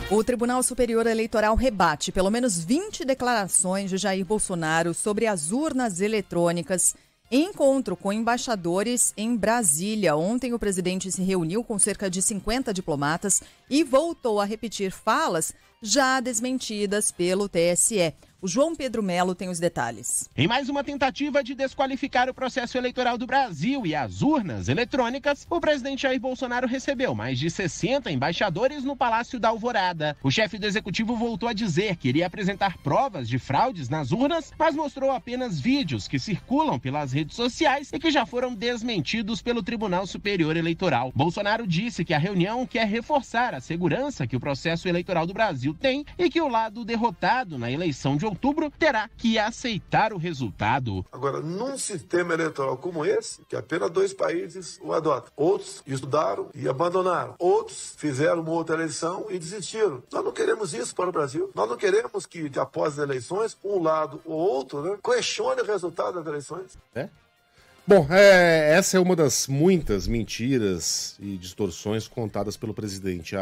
O Tribunal Superior Eleitoral rebate pelo menos 20 declarações de Jair Bolsonaro sobre as urnas eletrônicas em encontro com embaixadores em Brasília. Ontem o presidente se reuniu com cerca de 50 diplomatas e voltou a repetir falas já desmentidas pelo TSE. O João Pedro Melo tem os detalhes. Em mais uma tentativa de desqualificar o processo eleitoral do Brasil e as urnas eletrônicas, o presidente Jair Bolsonaro recebeu mais de 60 embaixadores no Palácio da Alvorada. O chefe do executivo voltou a dizer que iria apresentar provas de fraudes nas urnas, mas mostrou apenas vídeos que circulam pelas redes sociais e que já foram desmentidos pelo Tribunal Superior Eleitoral. Bolsonaro disse que a reunião quer reforçar a segurança que o processo eleitoral do Brasil tem e que o lado derrotado na eleição de outubro terá que aceitar o resultado. Agora, num sistema eleitoral como esse, que apenas 2 países o adotam, outros estudaram e abandonaram, outros fizeram uma outra eleição e desistiram. Nós não queremos isso para o Brasil. Nós não queremos que, após as eleições, um lado ou outro, questione o resultado das eleições. Bom, essa é uma das muitas mentiras e distorções contadas pelo presidente.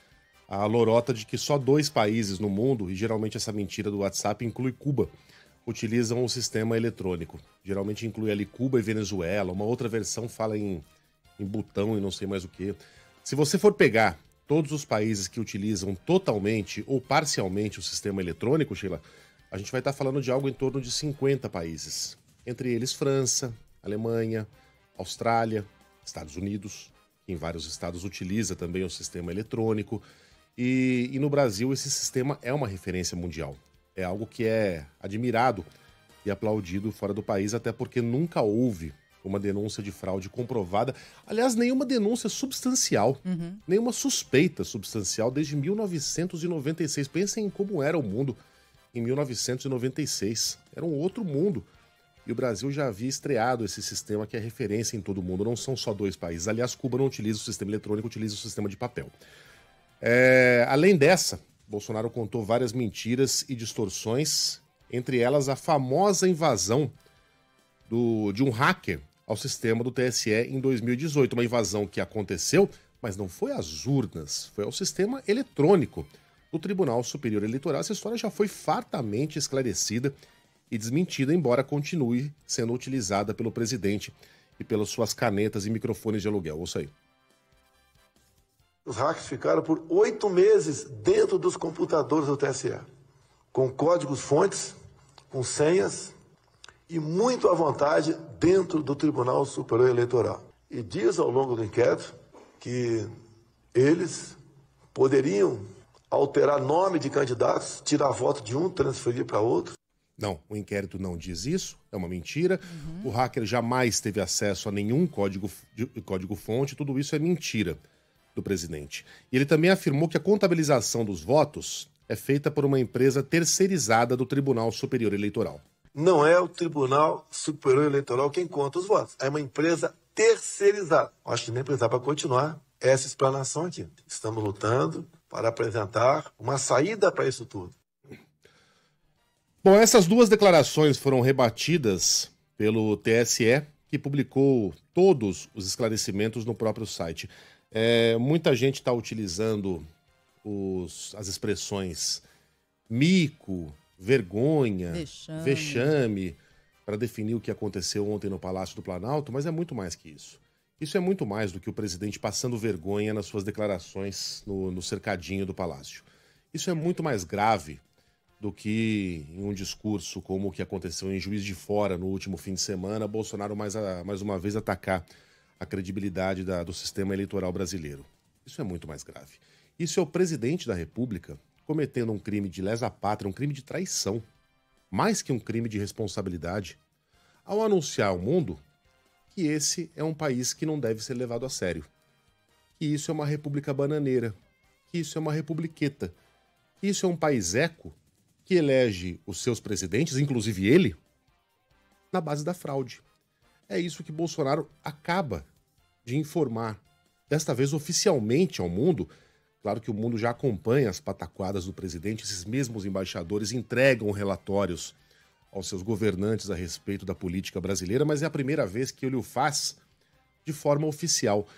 A lorota de que só 2 países no mundo, e geralmente essa mentira do WhatsApp inclui Cuba, utilizam o sistema eletrônico. Geralmente inclui ali Cuba e Venezuela, uma outra versão fala em Butão e não sei mais o que. Se você for pegar todos os países que utilizam totalmente ou parcialmente o sistema eletrônico, Sheila, a gente vai estar falando de algo em torno de 50 países. Entre eles França, Alemanha, Austrália, Estados Unidos, que em vários estados utiliza também o sistema eletrônico. E no Brasil esse sistema é uma referência mundial. É algo que é admirado e aplaudido fora do país, até porque nunca houve uma denúncia de fraude comprovada. Aliás, nenhuma denúncia substancial, nenhuma suspeita substancial desde 1996. Pensem em como era o mundo em 1996. Era um outro mundo. E o Brasil já havia estreado esse sistema que é referência em todo o mundo. Não são só 2 países. Aliás, Cuba não utiliza o sistema eletrônico, utiliza o sistema de papel. Além dessa, Bolsonaro contou várias mentiras e distorções, entre elas a famosa invasão de um hacker ao sistema do TSE em 2018. Uma invasão que aconteceu, mas não foi às urnas, foi ao sistema eletrônico do Tribunal Superior Eleitoral. Essa história já foi fartamente esclarecida e desmentida, embora continue sendo utilizada pelo presidente e pelas suas canetas e microfones de aluguel. Ouça aí. Os hackers ficaram por 8 meses dentro dos computadores do TSE, com códigos-fontes, com senhas e muito à vontade dentro do Tribunal Superior Eleitoral. E diz ao longo do inquérito que eles poderiam alterar nome de candidatos, tirar voto de um, transferir para outro. Não, o inquérito não diz isso, é uma mentira. O hacker jamais teve acesso a nenhum código-fonte, tudo isso é mentira do presidente. E ele também afirmou que a contabilização dos votos é feita por uma empresa terceirizada do Tribunal Superior Eleitoral. Não é o Tribunal Superior Eleitoral quem conta os votos, é uma empresa terceirizada. Acho que nem precisava continuar essa explanação aqui. Estamos lutando para apresentar uma saída para isso tudo. Bom, essas 2 declarações foram rebatidas pelo TSE, que publicou todos os esclarecimentos no próprio site. Muita gente está utilizando as expressões mico, vergonha, vexame, para definir o que aconteceu ontem no Palácio do Planalto, mas é muito mais que isso. Isso é muito mais do que o presidente passando vergonha nas suas declarações no cercadinho do Palácio. Isso é muito mais grave do que em um discurso como o que aconteceu em Juiz de Fora no último fim de semana, Bolsonaro mais uma vez atacar a credibilidade do sistema eleitoral brasileiro. Isso é muito mais grave. Isso é o presidente da República cometendo um crime de lesa pátria, um crime de traição, mais que um crime de responsabilidade, ao anunciar ao mundo que esse é um país que não deve ser levado a sério, que isso é uma república bananeira, que isso é uma republiqueta, que isso é um país eco que elege os seus presidentes, inclusive ele, na base da fraude. É isso que Bolsonaro acaba de informar, desta vez oficialmente ao mundo. Claro que o mundo já acompanha as pataquadas do presidente, esses mesmos embaixadores entregam relatórios aos seus governantes a respeito da política brasileira, mas é a primeira vez que ele o faz de forma oficial.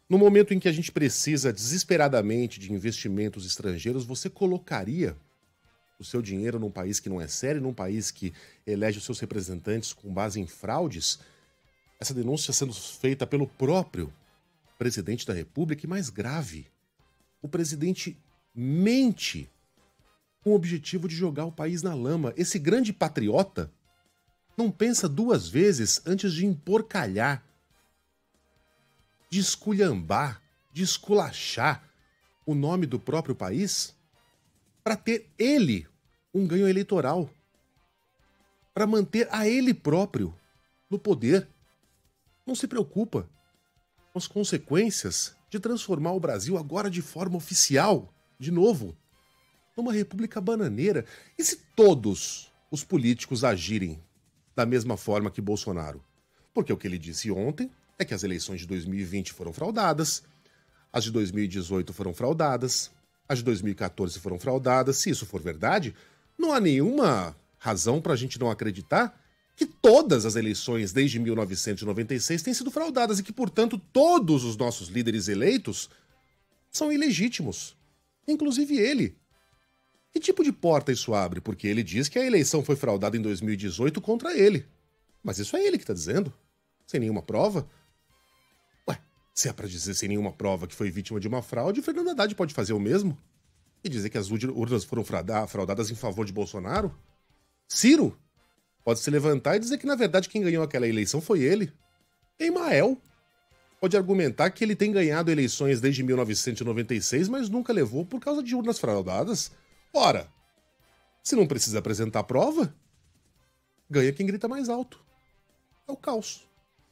No momento em que a gente precisa desesperadamente de investimentos estrangeiros, você colocaria o seu dinheiro num país que não é sério, num país que elege os seus representantes com base em fraudes? Essa denúncia sendo feita pelo próprio presidente da República, e mais grave, o presidente mente com o objetivo de jogar o país na lama. Esse grande patriota não pensa duas vezes antes de emporcalhar, de esculhambar, de esculachar o nome do próprio país para ter ele um ganho eleitoral, para manter a ele próprio no poder. Não se preocupa com as consequências de transformar o Brasil agora de forma oficial, de novo, numa república bananeira. E se todos os políticos agirem da mesma forma que Bolsonaro? Porque o que ele disse ontem é que as eleições de 2020 foram fraudadas, as de 2018 foram fraudadas, as de 2014 foram fraudadas. Se isso for verdade, não há nenhuma razão para a gente não acreditar que todas as eleições desde 1996 têm sido fraudadas e que, portanto, todos os nossos líderes eleitos são ilegítimos, inclusive ele. Que tipo de porta isso abre? Porque ele diz que a eleição foi fraudada em 2018 contra ele. Mas isso é ele que está dizendo, sem nenhuma prova. Ué, se é para dizer sem nenhuma prova que foi vítima de uma fraude, Fernando Haddad pode fazer o mesmo e dizer que as urnas foram fraudadas em favor de Bolsonaro? Ciro pode se levantar e dizer que, na verdade, quem ganhou aquela eleição foi ele. Emael pode argumentar que ele tem ganhado eleições desde 1996, mas nunca levou por causa de urnas fraudadas. Ora, se não precisa apresentar prova, ganha quem grita mais alto. É o caos.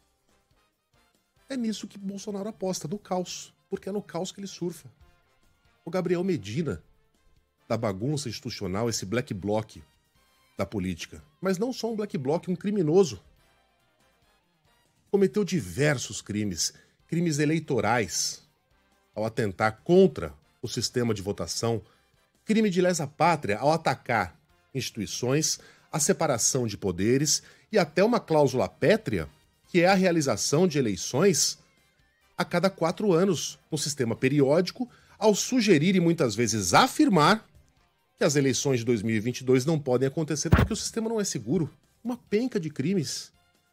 É nisso que Bolsonaro aposta, no caos, porque é no caos que ele surfa. O Gabriel Medina, da bagunça institucional, esse black bloc da política, mas não só um black bloc, um criminoso. Cometeu diversos crimes eleitorais, ao atentar contra o sistema de votação, crime de lesa pátria ao atacar instituições, a separação de poderes e até uma cláusula pétrea, que é a realização de eleições a cada 4 anos, no sistema periódico, ao sugerir e muitas vezes afirmar que as eleições de 2022 não podem acontecer porque o sistema não é seguro. Uma penca de crimes.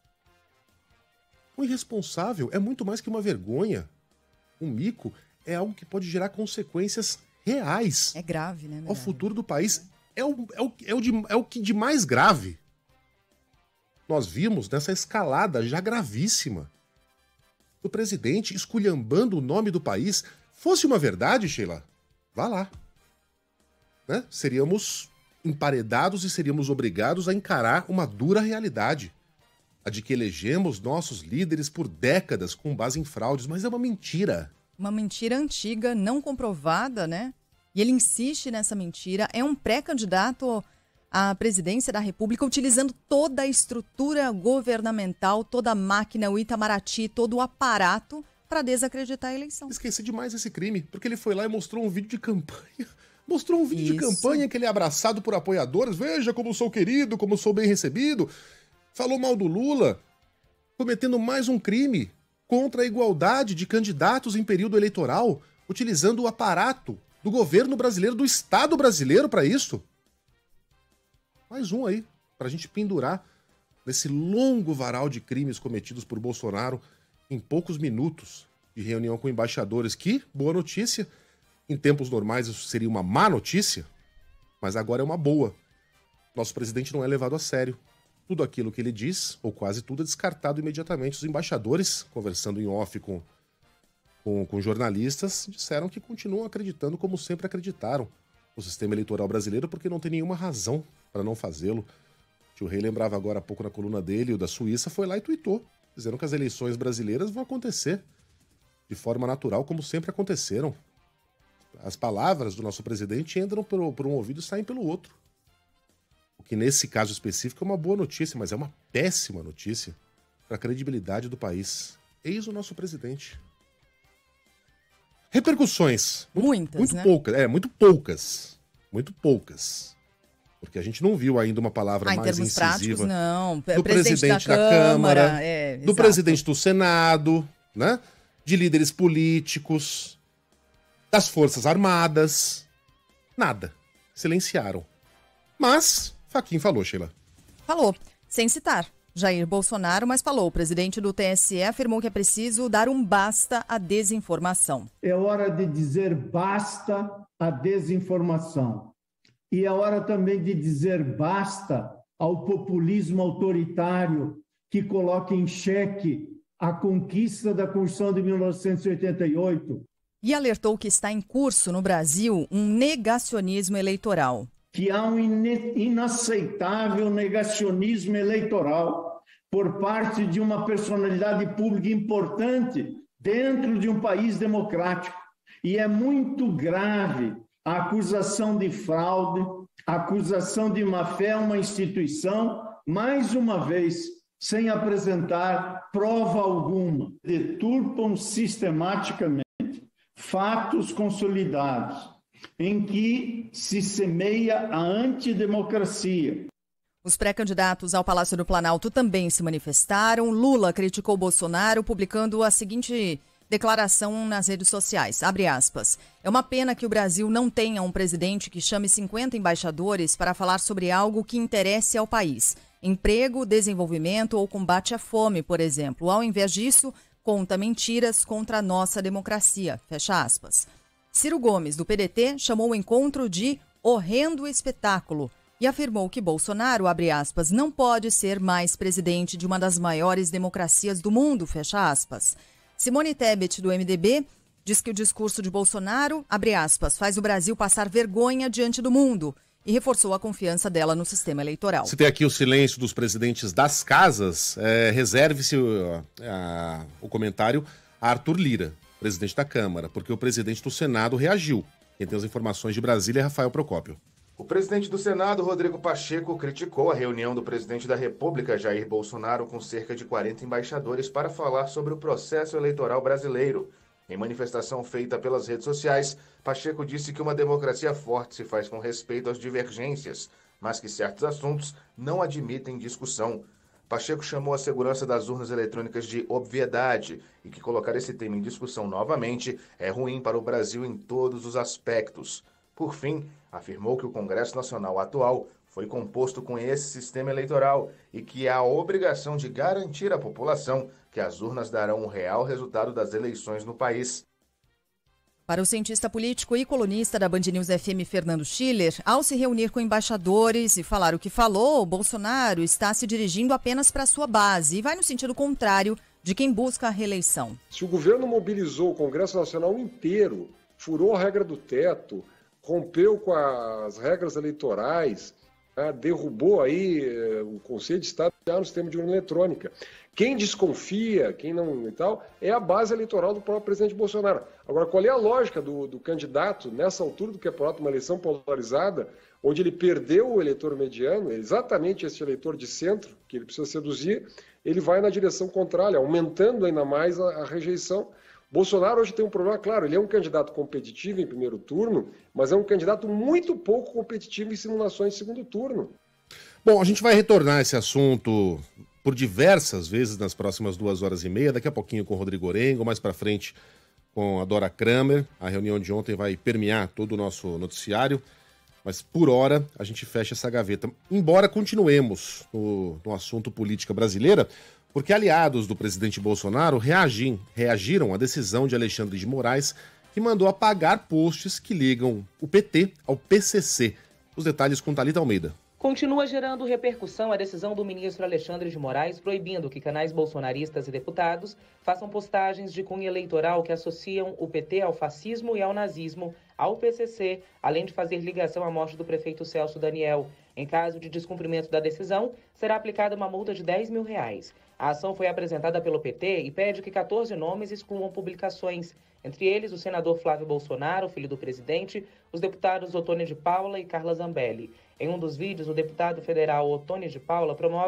O irresponsável é muito mais que uma vergonha. Um mico é algo que pode gerar consequências reais. É grave, né? Ao futuro do país. É o que de mais grave nós vimos nessa escalada já gravíssima do presidente esculhambando o nome do país. Fosse uma verdade, Sheila, vá lá. Né? Seríamos emparedados e seríamos obrigados a encarar uma dura realidade. A de que elegemos nossos líderes por décadas com base em fraudes, mas é uma mentira. Uma mentira antiga, não comprovada, né? E ele insiste nessa mentira. É um pré-candidato à presidência da República, utilizando toda a estrutura governamental, toda a máquina, o Itamaraty, todo o aparato para desacreditar a eleição. Esqueci demais esse crime, porque ele foi lá e mostrou um vídeo de campanha. Mostrou um vídeo de campanha que ele é abraçado por apoiadores. Veja como sou querido, como sou bem recebido. Falou mal do Lula, cometendo mais um crime contra a igualdade de candidatos em período eleitoral, utilizando o aparato do governo brasileiro, do Estado brasileiro para isso. Mais um aí, pra gente pendurar nesse longo varal de crimes cometidos por Bolsonaro em poucos minutos de reunião com embaixadores. Que boa notícia. Em tempos normais isso seria uma má notícia, mas agora é uma boa. Nosso presidente não é levado a sério. Tudo aquilo que ele diz, ou quase tudo, é descartado imediatamente. Os embaixadores, conversando em off com jornalistas, disseram que continuam acreditando como sempre acreditaram no sistema eleitoral brasileiro, porque não tem nenhuma razão para não fazê-lo. O tio Rei lembrava agora há pouco na coluna dele, o da Suíça, foi lá e tuitou, dizendo que as eleições brasileiras vão acontecer de forma natural, como sempre aconteceram. As palavras do nosso presidente entram por um ouvido e saem pelo outro. O que nesse caso específico é uma boa notícia, mas é uma péssima notícia para a credibilidade do país. Eis o nosso presidente. Repercussões. Muitas, né? Muito poucas. Muito poucas. Porque a gente não viu ainda uma palavra mais incisiva. Em termos práticos, não. Do presidente da Câmara, do presidente do Senado, né? de líderes políticos, das Forças Armadas. Nada. Silenciaram. Mas, Fachin falou, Sheila. Falou, sem citar Jair Bolsonaro, mas falou. O presidente do TSE afirmou que é preciso dar um basta à desinformação. É hora de dizer basta à desinformação. E é hora também de dizer basta ao populismo autoritário que coloca em xeque a conquista da Constituição de 1988. E alertou que está em curso no Brasil um negacionismo eleitoral. Que há um inaceitável negacionismo eleitoral por parte de uma personalidade pública importante dentro de um país democrático. E é muito grave a acusação de fraude, a acusação de má-fé a uma instituição, mais uma vez, sem apresentar prova alguma. Deturpam sistematicamente fatos consolidados em que se semeia a antidemocracia. Os pré-candidatos ao Palácio do Planalto também se manifestaram. Lula criticou Bolsonaro, publicando a seguinte declaração nas redes sociais, abre aspas, é uma pena que o Brasil não tenha um presidente que chame 50 embaixadores para falar sobre algo que interesse ao país. Emprego, desenvolvimento ou combate à fome, por exemplo. Ao invés disso, conta mentiras contra a nossa democracia, fecha aspas. Ciro Gomes, do PDT, chamou o encontro de horrendo espetáculo e afirmou que Bolsonaro, abre aspas, não pode ser mais presidente de uma das maiores democracias do mundo, fecha aspas. Simone Tebet, do MDB, diz que o discurso de Bolsonaro, abre aspas, faz o Brasil passar vergonha diante do mundo e reforçou a confiança dela no sistema eleitoral. Se tem aqui o silêncio dos presidentes das casas, reserve-se o comentário a Arthur Lira, presidente da Câmara, porque o presidente do Senado reagiu. Quem tem as informações de Brasília é Rafael Procópio. O presidente do Senado, Rodrigo Pacheco, criticou a reunião do presidente da República, Jair Bolsonaro, com cerca de 40 embaixadores para falar sobre o processo eleitoral brasileiro. Em manifestação feita pelas redes sociais, Pacheco disse que uma democracia forte se faz com respeito às divergências, mas que certos assuntos não admitem discussão. Pacheco chamou a segurança das urnas eletrônicas de obviedade e que colocar esse tema em discussão novamente é ruim para o Brasil em todos os aspectos. Por fim, afirmou que o Congresso Nacional atual foi composto com esse sistema eleitoral e que há a obrigação de garantir à população que as urnas darão um real resultado das eleições no país. Para o cientista político e colunista da Band News FM, Fernando Schiller, ao se reunir com embaixadores e falar o que falou, Bolsonaro está se dirigindo apenas para a sua base e vai no sentido contrário de quem busca a reeleição. Se o governo mobilizou o Congresso Nacional inteiro, furou a regra do teto, rompeu com as regras eleitorais, derrubou aí o Conselho de Estado no sistema de urna eletrônica. Quem desconfia, quem não e tal, é a base eleitoral do próprio presidente Bolsonaro. Agora, qual é a lógica do candidato nessa altura do campeonato, uma eleição polarizada, onde ele perdeu o eleitor mediano, exatamente esse eleitor de centro, que ele precisa seduzir, ele vai na direção contrária, aumentando ainda mais a rejeição. Bolsonaro hoje tem um problema, claro, ele é um candidato competitivo em primeiro turno, mas é um candidato muito pouco competitivo em simulações de segundo turno. Bom, a gente vai retornar a esse assunto por diversas vezes nas próximas 2h30, daqui a pouquinho com o Rodrigo Orengo, mais para frente com a Dora Kramer. A reunião de ontem vai permear todo o nosso noticiário, mas por hora a gente fecha essa gaveta. Embora continuemos no assunto política brasileira, porque aliados do presidente Bolsonaro reagiram à decisão de Alexandre de Moraes, que mandou apagar posts que ligam o PT ao PCC. Os detalhes com Thalita Almeida. Continua gerando repercussão a decisão do ministro Alexandre de Moraes proibindo que canais bolsonaristas e deputados façam postagens de cunho eleitoral que associam o PT ao fascismo e ao nazismo, ao PCC, além de fazer ligação à morte do prefeito Celso Daniel. Em caso de descumprimento da decisão, será aplicada uma multa de R$10 mil. A ação foi apresentada pelo PT e pede que 14 nomes excluam publicações, entre eles o senador Flávio Bolsonaro, filho do presidente, os deputados Ottônio de Paula e Carla Zambelli. Em um dos vídeos, o deputado federal Ottônio de Paula promove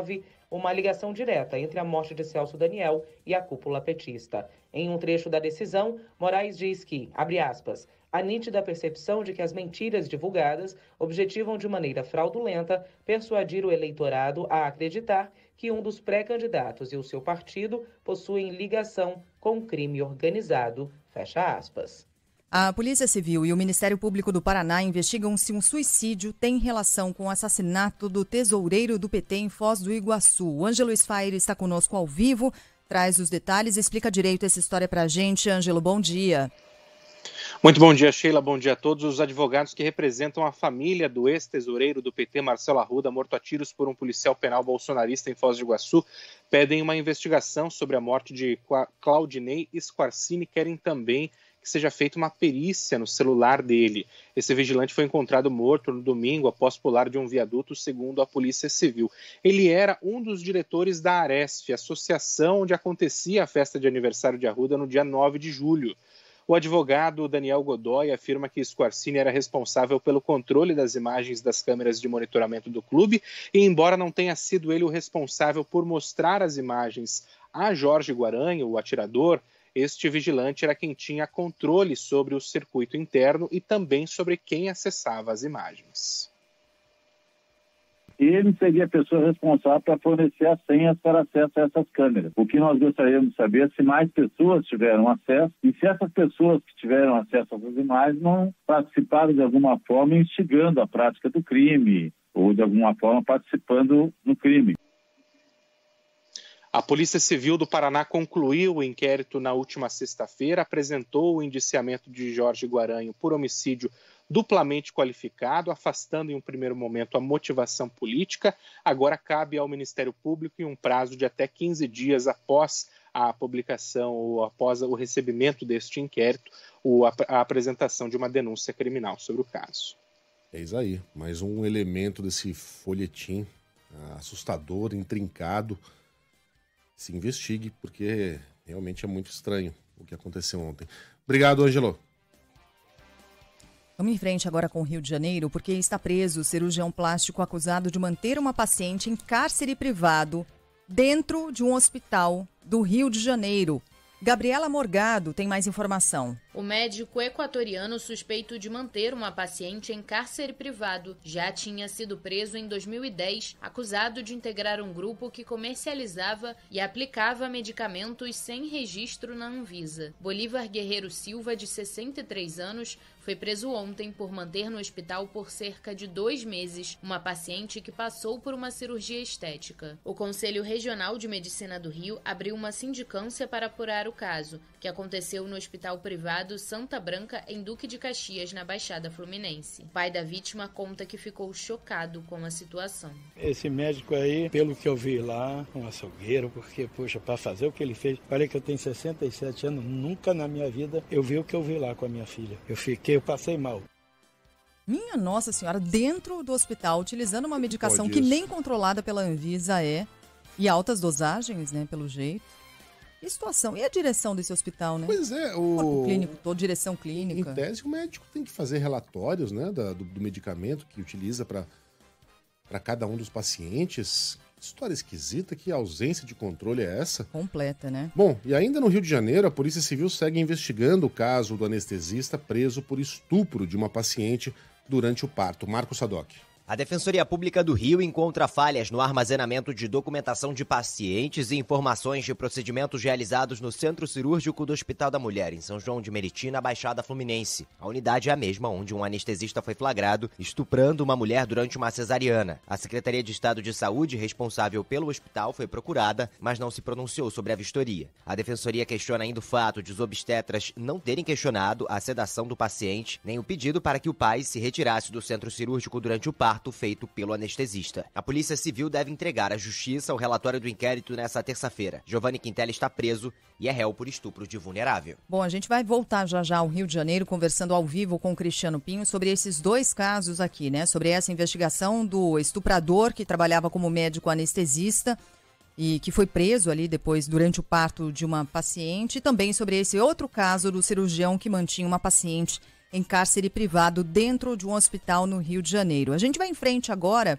uma ligação direta entre a morte de Celso Daniel e a cúpula petista. Em um trecho da decisão, Moraes diz que, abre aspas, a nítida percepção de que as mentiras divulgadas objetivam de maneira fraudulenta persuadir o eleitorado a acreditar que um dos pré-candidatos e o seu partido possuem ligação com crime organizado, fecha aspas. A Polícia Civil e o Ministério Público do Paraná investigam se um suicídio tem relação com o assassinato do tesoureiro do PT em Foz do Iguaçu. O Ângelo Sfair está conosco ao vivo, traz os detalhes e explica direito essa história para a gente. Ângelo, bom dia. Muito bom dia, Sheila. Bom dia a todos. Os advogados que representam a família do ex-tesoureiro do PT, Marcelo Arruda, morto a tiros por um policial penal bolsonarista em Foz do Iguaçu, pedem uma investigação sobre a morte de Claudinei Squarcini. Querem também que seja feita uma perícia no celular dele. Esse vigilante foi encontrado morto no domingo após pular de um viaduto, segundo a Polícia Civil. Ele era um dos diretores da Aresf, associação onde acontecia a festa de aniversário de Arruda no dia 9 de julho. O advogado Daniel Godoy afirma que Squarcini era responsável pelo controle das imagens das câmeras de monitoramento do clube e, embora não tenha sido ele o responsável por mostrar as imagens a Jorge Guaranho, o atirador, este vigilante era quem tinha controle sobre o circuito interno e também sobre quem acessava as imagens. Ele seria a pessoa responsável para fornecer as senhas para acesso a essas câmeras. O que nós gostaríamos de saber é se mais pessoas tiveram acesso e se essas pessoas que tiveram acesso a essas imagens não participaram de alguma forma instigando a prática do crime ou de alguma forma participando no crime. A Polícia Civil do Paraná concluiu o inquérito na última sexta-feira, apresentou o indiciamento de Jorge Guaranho por homicídio duplamente qualificado, afastando em um primeiro momento a motivação política. Agora cabe ao Ministério Público, em um prazo de até 15 dias após a publicação ou após o recebimento deste inquérito, a apresentação de uma denúncia criminal sobre o caso. Eis aí, mais um elemento desse folhetim assustador, intrincado. Se investigue, porque realmente é muito estranho o que aconteceu ontem. Obrigado, Ângelo. Vamos em frente agora com o Rio de Janeiro, porque está preso o cirurgião plástico acusado de manter uma paciente em cárcere privado dentro de um hospital do Rio de Janeiro. Gabriela Morgado tem mais informação. O médico equatoriano suspeito de manter uma paciente em cárcere privado já tinha sido preso em 2010, acusado de integrar um grupo que comercializava e aplicava medicamentos sem registro na Anvisa. Bolívar Guerreiro Silva, de 63 anos, foi preso ontem por manter no hospital por cerca de 2 meses uma paciente que passou por uma cirurgia estética. O Conselho Regional de Medicina do Rio abriu uma sindicância para apurar o caso, que aconteceu no hospital privado Santa Branca, em Duque de Caxias, na Baixada Fluminense. O pai da vítima conta que ficou chocado com a situação. Esse médico aí, pelo que eu vi lá, um açougueiro, porque, poxa, para fazer o que ele fez, olha que eu tenho 67 anos, nunca na minha vida eu vi o que eu vi lá com a minha filha. Eu passei mal. Minha Nossa Senhora, dentro do hospital, utilizando uma medicação que nem controlada pela Anvisa é, e altas dosagens, né, pelo jeito. E situação? E a direção desse hospital, né? Pois é, corpo clínico todo, direção clínica. Em tese, o médico tem que fazer relatórios, né, do medicamento que utiliza para cada um dos pacientes. Que história esquisita, que ausência de controle é essa? Completa, né? Bom, e ainda no Rio de Janeiro, a Polícia Civil segue investigando o caso do anestesista preso por estupro de uma paciente durante o parto. Marco Sadoc. A Defensoria Pública do Rio encontra falhas no armazenamento de documentação de pacientes e informações de procedimentos realizados no Centro Cirúrgico do Hospital da Mulher, em São João de Meriti, na Baixada Fluminense. A unidade é a mesma onde um anestesista foi flagrado estuprando uma mulher durante uma cesariana. A Secretaria de Estado de Saúde, responsável pelo hospital, foi procurada, mas não se pronunciou sobre a vistoria. A Defensoria questiona ainda o fato de os obstetras não terem questionado a sedação do paciente, nem o pedido para que o pai se retirasse do centro cirúrgico durante o parto feito pelo anestesista. A Polícia Civil deve entregar à Justiça o relatório do inquérito nesta terça-feira. Giovanni Quintela está preso e é réu por estupro de vulnerável. Bom, a gente vai voltar já ao Rio de Janeiro, conversando ao vivo com o Cristiano Pinho sobre esses 2 casos aqui, né? Sobre essa investigação do estuprador que trabalhava como médico anestesista e que foi preso ali depois durante o parto de uma paciente, e também sobre esse outro caso do cirurgião que mantinha uma paciente em cárcere privado dentro de um hospital no Rio de Janeiro. A gente vai em frente agora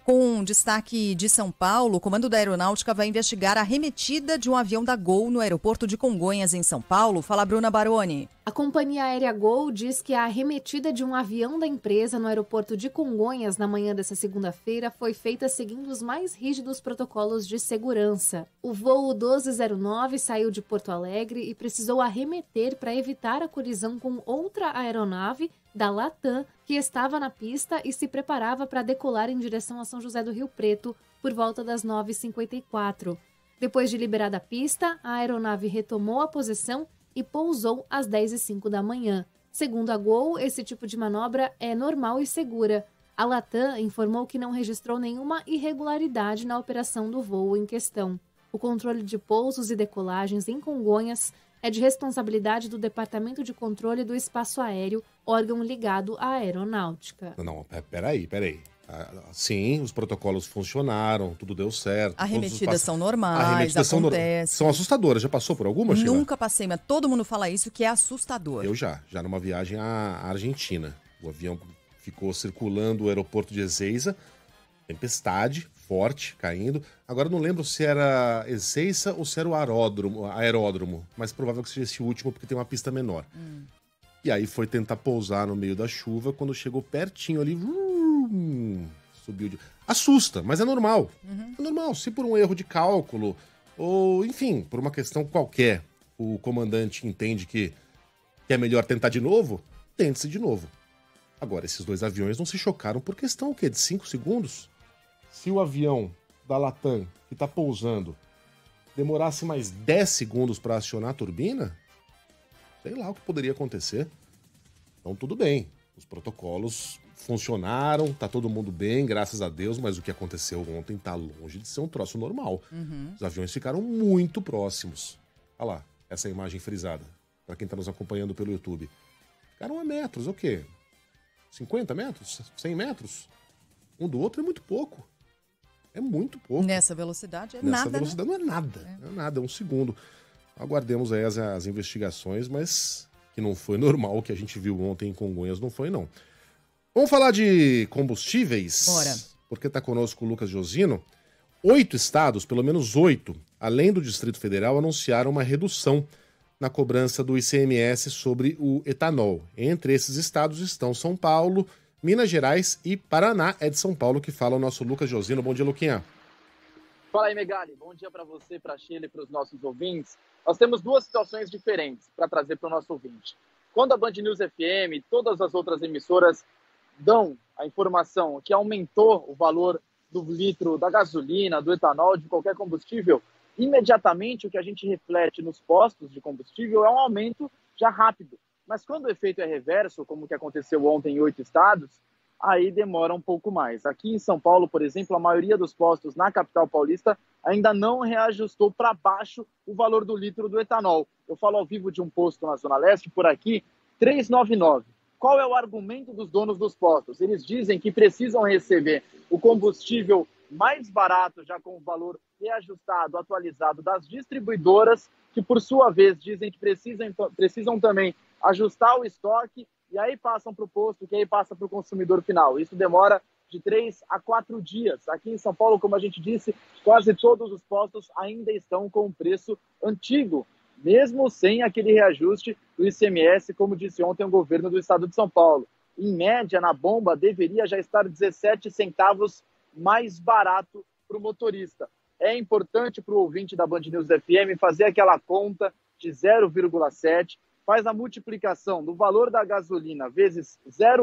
Com destaque de São Paulo, o Comando da Aeronáutica vai investigar a arremetida de um avião da Gol no aeroporto de Congonhas, em São Paulo. Fala, Bruna Baroni. A companhia aérea Gol diz que a arremetida de um avião da empresa no aeroporto de Congonhas na manhã dessa segunda-feira foi feita seguindo os mais rígidos protocolos de segurança. O voo 1209 saiu de Porto Alegre e precisou arremeter para evitar a colisão com outra aeronave da Latam, que estava na pista e se preparava para decolar em direção a São José do Rio Preto por volta das 9h54. Depois de liberada a pista, a aeronave retomou a posição e pousou às 10h05 da manhã. Segundo a Gol, esse tipo de manobra é normal e segura. A Latam informou que não registrou nenhuma irregularidade na operação do voo em questão. O controle de pousos e decolagens em Congonhas é de responsabilidade do Departamento de Controle do Espaço Aéreo, órgão ligado à aeronáutica. Não, peraí. Sim, os protocolos funcionaram, tudo deu certo. Arremetidas são normais, acontece. São assustadoras. Já passou por alguma, Sheila? Nunca passei, mas todo mundo fala isso, que é assustador. Eu já numa viagem à Argentina. O avião ficou circulando o aeroporto de Ezeiza, tempestade forte, caindo. Agora não lembro se era Ezeiza ou se era o aeródromo, mas provável que seja esse último, porque tem uma pista menor. E aí foi tentar pousar no meio da chuva, quando chegou pertinho ali, subiu de... Assusta, mas é normal. É normal. Se por um erro de cálculo, ou enfim, por uma questão qualquer, o comandante entende que é melhor tentar de novo, tente-se de novo. Agora, esses dois aviões não se chocaram por questão o quê? De 5 segundos? Se o avião da Latam, que está pousando, demorasse mais 10 segundos para acionar a turbina, sei lá o que poderia acontecer. Então, tudo bem. Os protocolos funcionaram, tá todo mundo bem, graças a Deus, mas o que aconteceu ontem tá longe de ser um troço normal. Os aviões ficaram muito próximos. Olha lá, essa imagem frisada, para quem tá nos acompanhando pelo YouTube. Ficaram a metros, o quê? 50 metros? 100 metros? Um do outro é muito pouco. É muito pouco. Nessa velocidade é nada, nada, Nessa velocidade né? não é nada. É nada, é um segundo. Aguardemos aí as investigações, mas que não foi normal o que a gente viu ontem em Congonhas, não foi não. Vamos falar de combustíveis? Bora. Porque está conosco o Lucas Josino. 8 estados, pelo menos 8, além do Distrito Federal, anunciaram uma redução na cobrança do ICMS sobre o etanol. Entre esses estados estão São Paulo, Minas Gerais e Paraná. É de São Paulo que fala o nosso Lucas Josino. Bom dia, Luquinha. Fala aí, Megali. Bom dia para você, para a Sheila e para os nossos ouvintes. Nós temos duas situações diferentes para trazer para o nosso ouvinte. Quando a Band News FM e todas as outras emissoras dão a informação que aumentou o valor do litro da gasolina, do etanol, de qualquer combustível, imediatamente o que a gente reflete nos postos de combustível é um aumento já rápido. Mas quando o efeito é reverso, como o que aconteceu ontem em 8 estados, aí demora um pouco mais. Aqui em São Paulo, por exemplo, a maioria dos postos na capital paulista ainda não reajustou para baixo o valor do litro do etanol. Eu falo ao vivo de um posto na Zona Leste, por aqui, 3,99. Qual é o argumento dos donos dos postos? Eles dizem que precisam receber o combustível mais barato, já com o valor reajustado, atualizado das distribuidoras, que por sua vez dizem que precisam também ajustar o estoque, e aí passam para o posto, que aí passa para o consumidor final. Isso demora de 3 a 4 dias. Aqui em São Paulo, como a gente disse, quase todos os postos ainda estão com o preço antigo, mesmo sem aquele reajuste do ICMS, como disse ontem o governo do estado de São Paulo. Em média, na bomba, deveria já estar 17 centavos mais barato para o motorista. É importante para o ouvinte da Band News FM fazer aquela conta de 0,7, faz a multiplicação do valor da gasolina vezes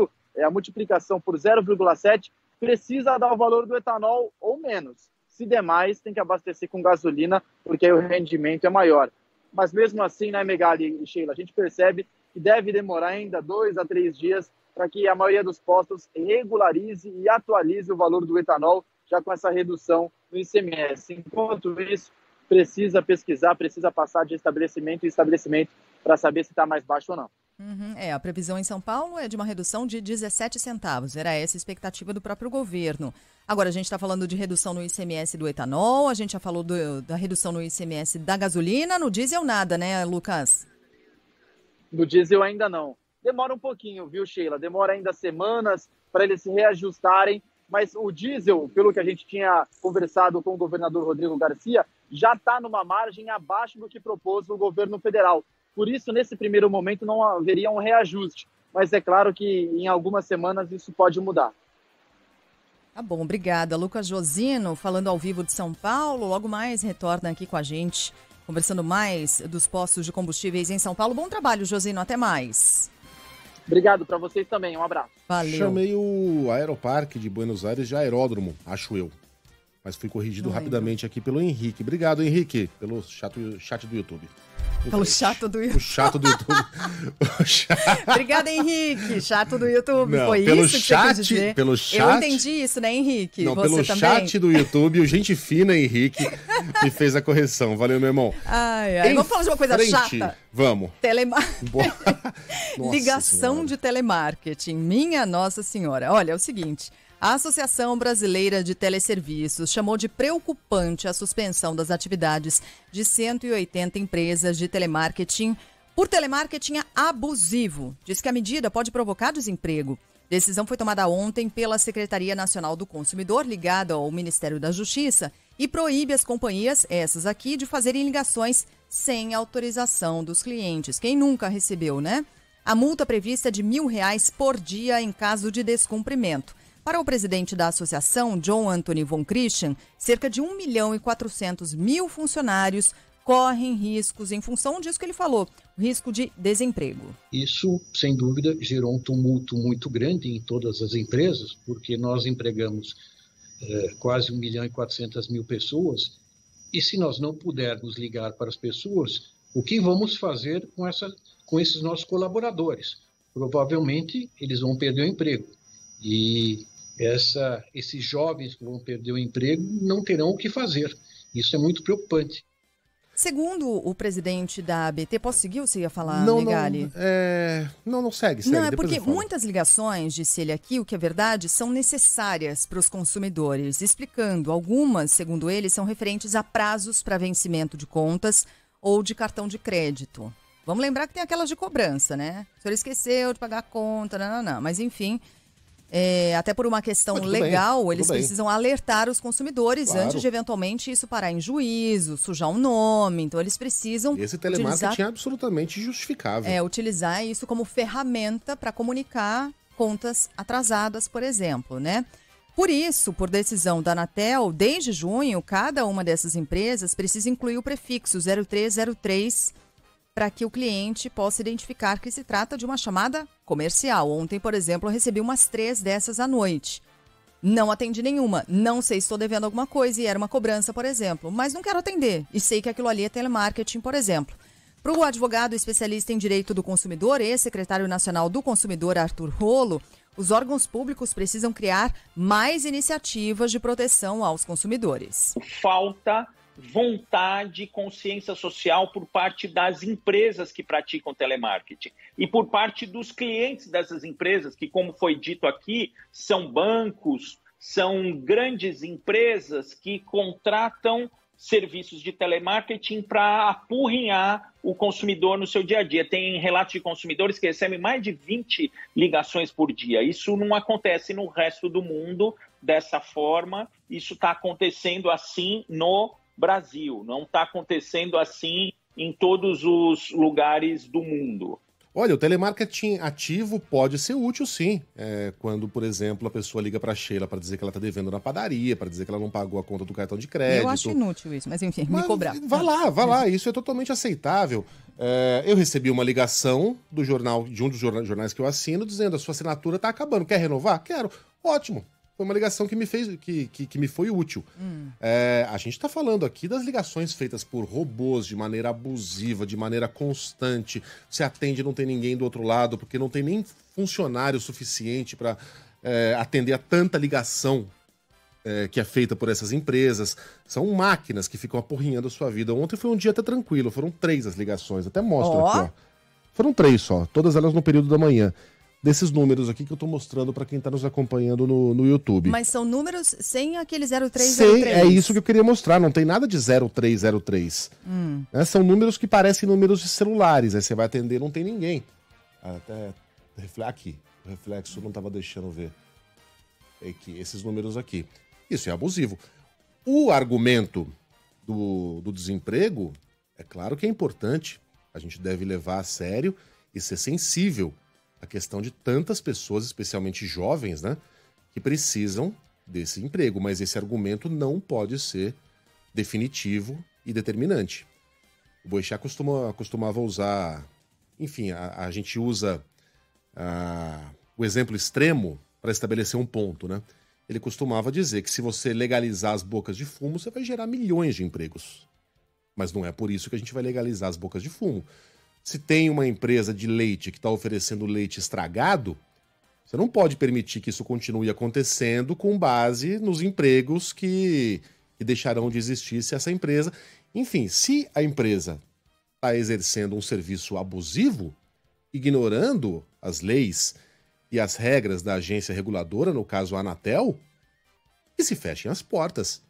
a multiplicação por 0,7, precisa dar o valor do etanol ou menos. Se der mais, tem que abastecer com gasolina, porque aí o rendimento é maior. Mas mesmo assim, né, Megali e Sheila, a gente percebe que deve demorar ainda 2 a 3 dias para que a maioria dos postos regularize e atualize o valor do etanol, já com essa redução no ICMS. Enquanto isso, precisa pesquisar, precisa passar de estabelecimento em estabelecimento para saber se está mais baixo ou não. A previsão em São Paulo é de uma redução de 17 centavos. Era essa a expectativa do próprio governo. Agora, a gente está falando de redução no ICMS do etanol, a gente já falou da redução no ICMS da gasolina, no diesel nada, né, Lucas? No diesel ainda não. Demora um pouquinho, viu, Sheila? Demora ainda semanas para eles se reajustarem mas o diesel, pelo que a gente tinha conversado com o governador Rodrigo Garcia, já está numa margem abaixo do que propôs o governo federal. Por isso, nesse primeiro momento, não haveria um reajuste. Mas é claro que em algumas semanas isso pode mudar. Tá bom, obrigada. Lucas Josino, falando ao vivo de São Paulo, logo mais retorna aqui com a gente, conversando mais dos postos de combustíveis em São Paulo. Bom trabalho, Josino, até mais. Obrigado para vocês também, um abraço. Valeu. Chamei o Aeroparque de Buenos Aires de aeródromo, acho eu. Mas fui corrigido rapidamente aqui pelo Henrique. Obrigado, Henrique, pelo chat do YouTube. Pelo chato do YouTube. O chato do YouTube. Obrigada, Henrique. Chato do YouTube. Não, foi pelo isso que chat, você quis dizer? pelo chat. Eu entendi isso, né, Henrique? Não, você pelo também? chat do YouTube, o gente fina, Henrique, me fez a correção. Valeu, meu irmão. Vamos falar de uma coisa chata? Vamos. Ligação de telemarketing. Minha Nossa Senhora. Olha, é o seguinte. A Associação Brasileira de Teleserviços chamou de preocupante a suspensão das atividades de 180 empresas de telemarketing por telemarketing abusivo. Diz que a medida pode provocar desemprego. Decisão foi tomada ontem pela Secretaria Nacional do Consumidor, ligada ao Ministério da Justiça, e proíbe as companhias, essas aqui, de fazerem ligações sem autorização dos clientes. Quem nunca recebeu, né? A multa prevista é de R$1.000 por dia em caso de descumprimento. Para o presidente da associação, John Anthony Von Christian, cerca de 1.400.000 funcionários correm riscos em função disso que ele falou, o risco de desemprego. Isso, sem dúvida, gerou um tumulto muito grande em todas as empresas, porque nós empregamos quase 1.400.000 pessoas, e se nós não pudermos ligar para as pessoas, o que vamos fazer com esses nossos colaboradores? Provavelmente eles vão perder o emprego. E esses jovens que vão perder o emprego não terão o que fazer. Isso é muito preocupante. Segundo o presidente da ABT, posso seguir ou você ia falar, não, Megali? Não, segue. Não, é porque muitas ligações, disse ele aqui, o que é verdade, são necessárias para os consumidores, explicando. Algumas, segundo ele, são referentes a prazos para vencimento de contas ou de cartão de crédito. Vamos lembrar que tem aquelas de cobrança, né? O senhor esqueceu de pagar a conta, não. Mas, enfim... até por uma questão legal, eles precisam alertar os consumidores antes de eventualmente isso parar em juízo, sujar um nome. Então eles precisam esse telemarketing é absolutamente justificável. Utilizar isso como ferramenta para comunicar contas atrasadas, por exemplo, né? Por isso, por decisão da Anatel, desde junho, cada uma dessas empresas precisa incluir o prefixo 0303 para que o cliente possa identificar que se trata de uma chamada comercial. Ontem, por exemplo, eu recebi umas 3 dessas à noite. Não atendi nenhuma. Não sei se estou devendo alguma coisa e era uma cobrança, por exemplo. Mas não quero atender e sei que aquilo ali é telemarketing, por exemplo. Para o advogado especialista em direito do consumidor e secretário nacional do consumidor, Arthur Rolo, os órgãos públicos precisam criar mais iniciativas de proteção aos consumidores. Falta vontade, consciência social por parte das empresas que praticam telemarketing e por parte dos clientes dessas empresas, que, como foi dito aqui, são bancos, são grandes empresas que contratam serviços de telemarketing para apurrinhar o consumidor no seu dia a dia. Tem relatos de consumidores que recebem mais de 20 ligações por dia. Isso não acontece no resto do mundo dessa forma. Isso está acontecendo assim no Brasil. Não está acontecendo assim em todos os lugares do mundo. Olha, o telemarketing ativo pode ser útil, sim. Quando, por exemplo, a pessoa liga para a Sheila para dizer que ela está devendo na padaria, para dizer que ela não pagou a conta do cartão de crédito. Eu acho inútil isso, mas enfim, me cobrar. Vai lá, isso é totalmente aceitável. Eu recebi uma ligação de um dos jornais que eu assino, dizendo: a sua assinatura está acabando, quer renovar? Quero. Ótimo. Foi uma ligação que me foi útil. A gente está falando aqui das ligações feitas por robôs de maneira abusiva, de maneira constante. Você atende e não tem ninguém do outro lado, porque não tem nem funcionário suficiente para atender a tanta ligação que é feita por essas empresas. São máquinas que ficam apurrinhando a sua vida. Ontem foi um dia até tranquilo, foram 3 as ligações. Até mostro aqui, ó. Foram 3 só, todas elas no período da manhã. Desses números aqui que eu tô mostrando para quem tá nos acompanhando no YouTube. Mas são números sem aquele 0303? Sem, é isso que eu queria mostrar, não tem nada de 0303. São números que parecem números de celulares, aí você vai atender, não tem ninguém. Até aqui, o reflexo não tava deixando ver. esses números aqui. Isso é abusivo. O argumento do desemprego, é claro que é importante. A gente deve levar a sério e ser sensível à questão de tantas pessoas, especialmente jovens, né, que precisam desse emprego. Mas esse argumento não pode ser definitivo e determinante. O Boechat costumava usar... Enfim, a gente usa o exemplo extremo para estabelecer um ponto, né? Ele costumava dizer que se você legalizar as bocas de fumo, você vai gerar milhões de empregos. Mas não é por isso que a gente vai legalizar as bocas de fumo. Se tem uma empresa de leite que está oferecendo leite estragado, você não pode permitir que isso continue acontecendo com base nos empregos que deixarão de existir se essa empresa... Enfim, se a empresa está exercendo um serviço abusivo, ignorando as leis e as regras da agência reguladora, no caso a Anatel, que se fechem as portas.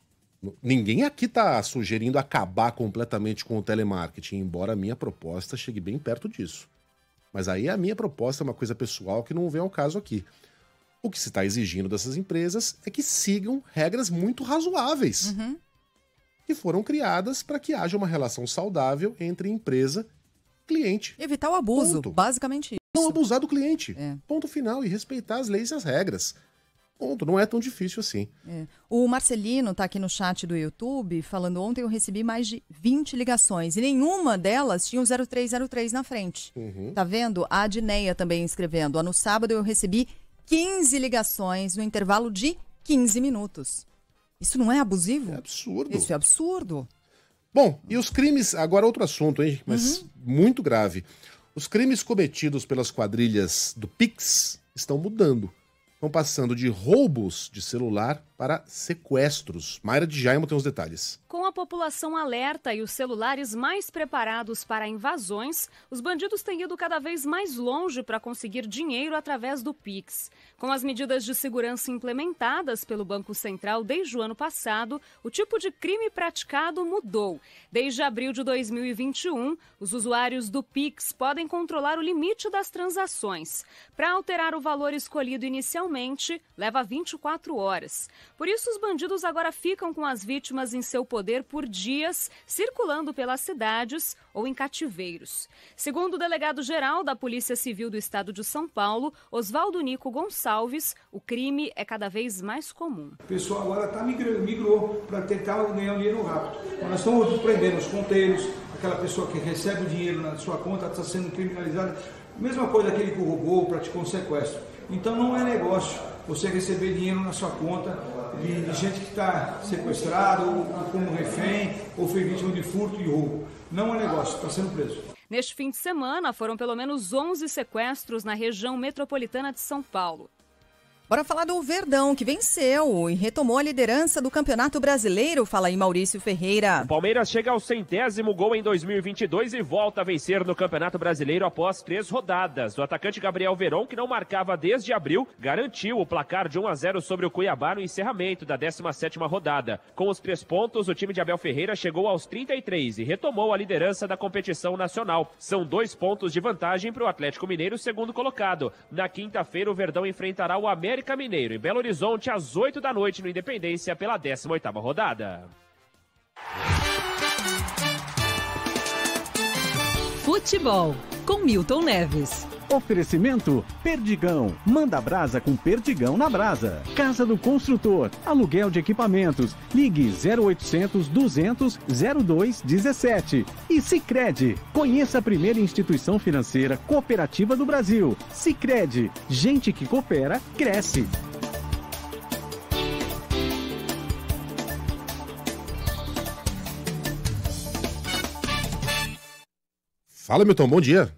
Ninguém aqui está sugerindo acabar completamente com o telemarketing, embora a minha proposta chegue bem perto disso. Mas aí a minha proposta é uma coisa pessoal que não vem ao caso aqui. O que se está exigindo dessas empresas é que sigam regras muito razoáveis, que foram criadas para que haja uma relação saudável entre empresa e cliente. Evitar o abuso, Ponto. basicamente isso. Não abusar do cliente. Ponto final. E respeitar as leis e as regras. Ponto. Não é tão difícil assim. O Marcelino está aqui no chat do YouTube falando: ontem eu recebi mais de 20 ligações e nenhuma delas tinha o 0303 na frente. Tá vendo? A Adneia também escrevendo: no sábado eu recebi 15 ligações no intervalo de 15 minutos. Isso não é abusivo? É absurdo. Isso é absurdo. Bom, e os crimes... Agora outro assunto, hein? Mas muito grave. Os crimes cometidos pelas quadrilhas do Pix estão mudando. Estão passando de roubos de celular para sequestros. Mayra de Jaimo tem os detalhes. Com a população alerta e os celulares mais preparados para invasões, os bandidos têm ido cada vez mais longe para conseguir dinheiro através do Pix. Com as medidas de segurança implementadas pelo Banco Central desde o ano passado, o tipo de crime praticado mudou. Desde abril de 2021, os usuários do Pix podem controlar o limite das transações. Para alterar o valor escolhido inicialmente, leva 24 horas. Por isso, os bandidos agora ficam com as vítimas em seu poder por dias, circulando pelas cidades ou em cativeiros. Segundo o delegado-geral da Polícia Civil do Estado de São Paulo, Oswaldo Nico Gonçalves, o crime é cada vez mais comum. O pessoal agora migrou para tentar ganhar um dinheiro rápido. Nós estamos prendendo os ponteiros, aquela pessoa que recebe o dinheiro na sua conta está sendo criminalizada. Mesma coisa aquele que roubou, praticou um sequestro. Então não é negócio você receber dinheiro na sua conta de gente que está sequestrado, ou como refém, ou foi vítima de furto e roubo. Não é negócio, está sendo preso. Neste fim de semana, foram pelo menos 11 sequestros na região metropolitana de São Paulo. Bora falar do Verdão, que venceu e retomou a liderança do Campeonato Brasileiro. Fala aí, Maurício Ferreira. O Palmeiras chega ao 100º gol em 2022 e volta a vencer no Campeonato Brasileiro após 3 rodadas. O atacante Gabriel Veron, que não marcava desde abril, garantiu o placar de 1-0 sobre o Cuiabá no encerramento da 17ª rodada. Com os 3 pontos, o time de Abel Ferreira chegou aos 33 e retomou a liderança da competição nacional. São 2 pontos de vantagem para o Atlético Mineiro, segundo colocado. Na quinta-feira, o Verdão enfrentará o América Mineiro em Belo Horizonte às 8 da noite no Independência pela 18ª rodada. Futebol com Milton Neves. Oferecimento Perdigão. Manda brasa com Perdigão na brasa. Casa do Construtor. Aluguel de equipamentos. Ligue 0800 200 0217. E Sicredi. Conheça a primeira instituição financeira cooperativa do Brasil. Sicredi. Gente que coopera, cresce. Fala, Milton, bom dia.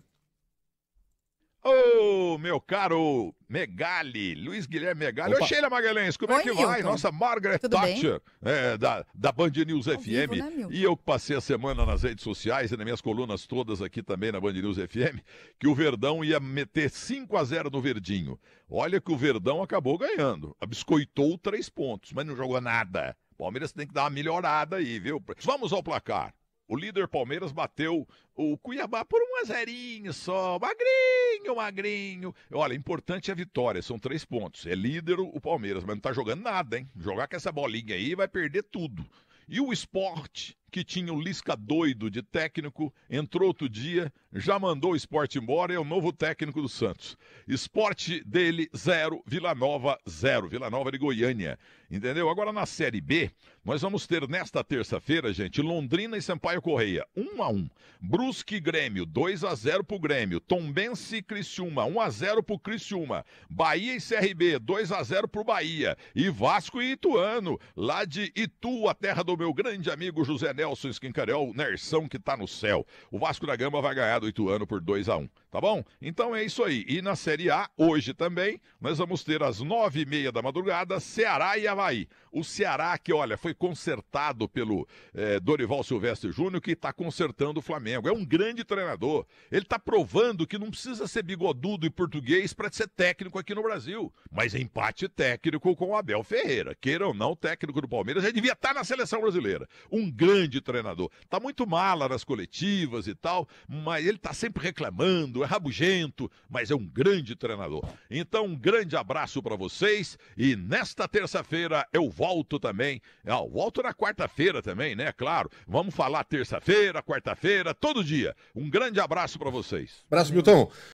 Ô, meu caro Megali, Luiz Guilherme Megali. Ô, Sheila Magalhães, como é que vai? Milton. Nossa Margaret Tudo Thatcher, da Band News FM. Vivo, né, e eu que passei a semana nas redes sociais e nas minhas colunas todas aqui também na Band News FM, que o Verdão ia meter 5-0 no Verdinho. Olha que o Verdão acabou ganhando. Biscoitou 3 pontos, mas não jogou nada. Palmeiras tem que dar uma melhorada aí, viu? Vamos ao placar. O líder Palmeiras bateu o Cuiabá por 1-0 só. Magrinho. Olha, importante é a vitória, são 3 pontos. É líder o Palmeiras, mas não tá jogando nada, hein? Jogar com essa bolinha aí vai perder tudo. E o Sport, que tinha o Lisca doido de técnico, entrou outro dia, já mandou o Sport embora e é o novo técnico do Santos. Sport dele 0, Vila Nova 0, Vila Nova de Goiânia. Entendeu? Agora na Série B, nós vamos ter nesta terça-feira, gente, Londrina e Sampaio Correia, 1-1. Brusque e Grêmio, 2-0 pro Grêmio. Tombense e Criciúma, 1-0 pro Criciúma. Bahia e CRB, 2-0 pro Bahia. E Vasco e Ituano, lá de Itu, a terra do meu grande amigo José Nelson Esquincariol, Nersão, que tá no céu. O Vasco da Gama vai ganhar do Ituano por 2-1, tá bom? Então é isso aí. E na Série A, hoje também, nós vamos ter às 9h30 da madrugada, Ceará e Avaí. O Ceará, que olha, foi consertado pelo Dorival Silvestre Júnior, que está consertando o Flamengo. É um grande treinador. Ele está provando que não precisa ser bigodudo e português para ser técnico aqui no Brasil. Mas é empate técnico com o Abel Ferreira. Queira ou não, o técnico do Palmeiras já devia estar na seleção brasileira. Um grande treinador. Está muito mala nas coletivas e tal, mas ele está sempre reclamando, é rabugento, mas é um grande treinador. Então, um grande abraço para vocês e nesta terça-feira eu volto também. Eu volto na quarta-feira também, né? Claro. Vamos falar terça-feira, quarta-feira, todo dia. Um grande abraço para vocês. Abraço, Milton.